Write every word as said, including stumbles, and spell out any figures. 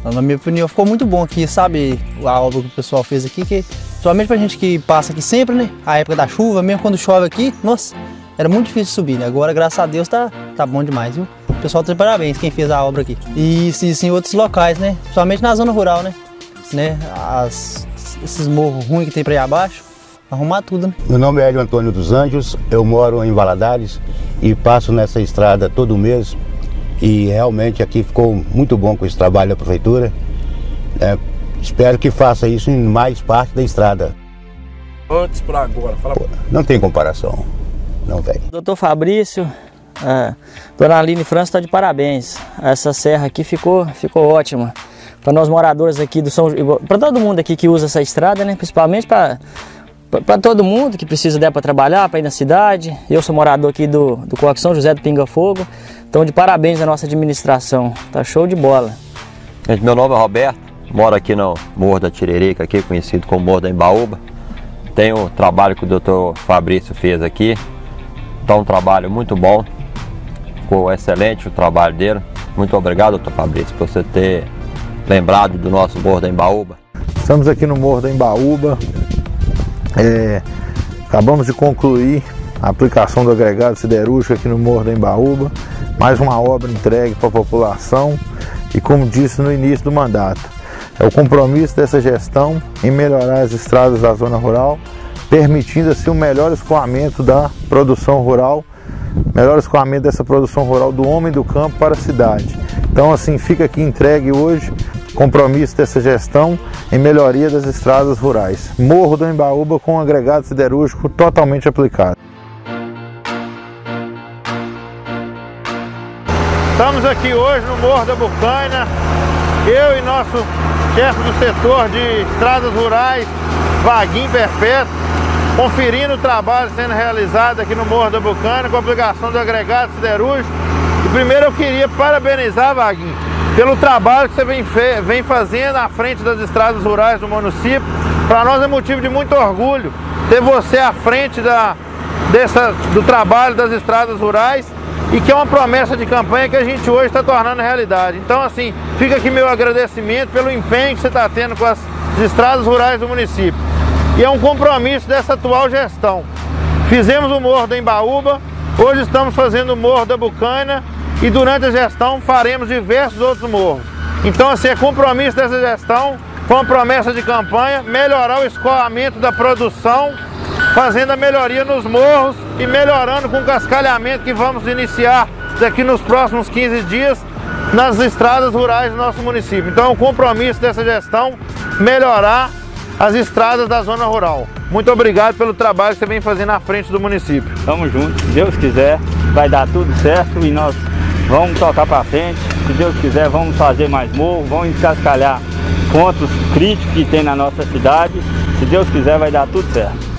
Na minha opinião, ficou muito bom aqui, sabe, a obra que o pessoal fez aqui, que somente pra gente que passa aqui sempre, né, a época da chuva, mesmo quando chove aqui, nossa, era muito difícil de subir, né, agora, graças a Deus, tá, tá bom demais, viu? O pessoal tá de parabéns, quem fez a obra aqui. E isso, isso em outros locais, né, somente na zona rural, né, né, as, esses morros ruins que tem pra aí abaixo, arrumar tudo, né. Meu nome é Hélio Antônio dos Anjos, eu moro em Valadares e passo nessa estrada todo mês. E realmente aqui ficou muito bom com esse trabalho da prefeitura. É, espero que faça isso em mais parte da estrada. Antes para agora, fala. Não tem comparação, não tem. Doutor Fabrício, a dona Aline França está de parabéns. Essa serra aqui ficou, ficou ótima. Para nós moradores aqui do São João, para todo mundo aqui que usa essa estrada, né? Principalmente para para todo mundo que precisa dela para trabalhar, para ir na cidade. Eu sou morador aqui do, do Coque São José do Pinga Fogo. Então, de parabéns à nossa administração. Tá show de bola. Gente, meu nome é Roberto, moro aqui no Morro da Tiririca, aqui, conhecido como Morro da Embaúba. Tem o trabalho que o doutor Fabrício fez aqui. Tá um trabalho muito bom. Ficou excelente o trabalho dele. Muito obrigado, doutor Fabrício, por você ter lembrado do nosso Morro da Embaúba. Estamos aqui no Morro da Embaúba. É, acabamos de concluir a aplicação do agregado siderúrgico aqui no Morro da Embaúba. Mais uma obra entregue para a população e, como disse no início do mandato, é o compromisso dessa gestão em melhorar as estradas da zona rural, permitindo assim o melhor escoamento da produção rural, melhor escoamento dessa produção rural do homem do campo para a cidade. Então, assim, fica aqui entregue hoje compromisso dessa gestão em melhoria das estradas rurais. Morro do Embaúba com agregado siderúrgico totalmente aplicado. Estamos aqui hoje no Morro da Bucaina, eu e nosso chefe do setor de estradas rurais, Vaguinho Perpétuo, conferindo o trabalho sendo realizado aqui no Morro da Bucaina com a aplicação do agregado siderúrgico. E primeiro eu queria parabenizar, Vaguinho, pelo trabalho que você vem, vem fazendo à frente das estradas rurais do município. Para nós é motivo de muito orgulho ter você à frente da, dessa, do trabalho das estradas rurais, e que é uma promessa de campanha que a gente hoje está tornando realidade. Então, assim, fica aqui meu agradecimento pelo empenho que você está tendo com as estradas rurais do município. E é um compromisso dessa atual gestão. Fizemos o Morro da Embaúba, hoje estamos fazendo o Morro da Bucaina e durante a gestão faremos diversos outros morros. Então, assim, é compromisso dessa gestão, com a promessa de campanha, melhorar o escoamento da produção, fazendo a melhoria nos morros e melhorando com o cascalhamento que vamos iniciar daqui nos próximos quinze dias nas estradas rurais do nosso município. Então é um compromisso dessa gestão melhorar as estradas da zona rural. Muito obrigado pelo trabalho que você vem fazendo à frente do município. Tamo junto, se Deus quiser vai dar tudo certo e nós vamos tocar para frente. Se Deus quiser vamos fazer mais morro, vamos descascalhar pontos críticos que tem na nossa cidade. Se Deus quiser vai dar tudo certo.